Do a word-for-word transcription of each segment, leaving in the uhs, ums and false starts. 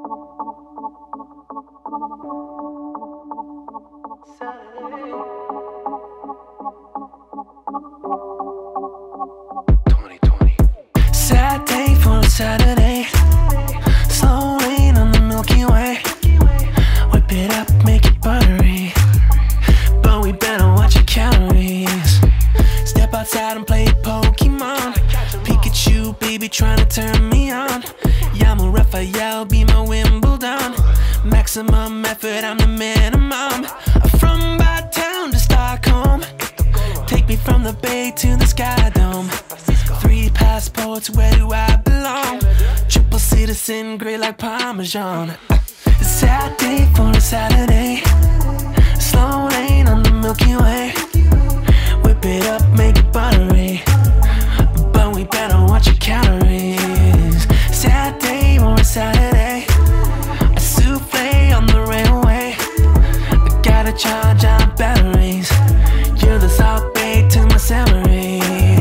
Sad day for a Saturday. Slow lane on the Milky Way. Whip it up, make it buttery. But we better watch your calories. Step outside and play Pokemon. Pikachu, baby, trying to turn me on. Llamo, Rafael, be my Wimbledon. Maximum effort, I'm the minimum. From Bytown to Stockholm. Take me from the bay to the SkyDome. Three passports, where do I belong? Triple citizen, great like parmesan. Sad day for a Saturday. Slow lane on the Milky Way. Whip it up, make it buttery. But we better watch your calories. Sad day for a Saturday. A souffle on the railway. I gotta charge our batteries. You're the South Bay to my celery.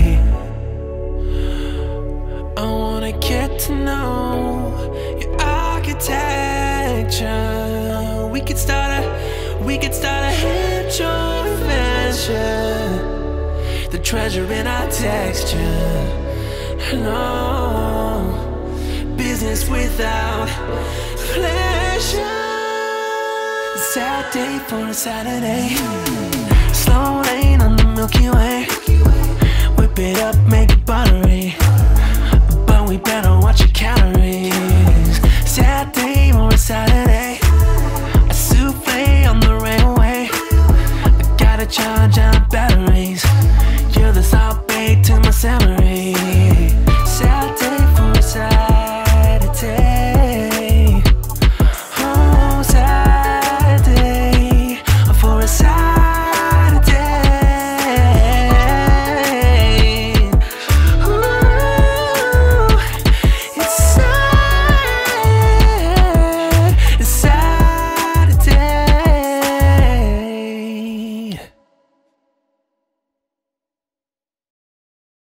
I wanna get to know your architecture. We could start a, we could start a head joint venture. The treasure in our texture. No business without pleasure. Sad day for a Saturday. Slow lane on the Milky Way. Whip it up, make it buttery.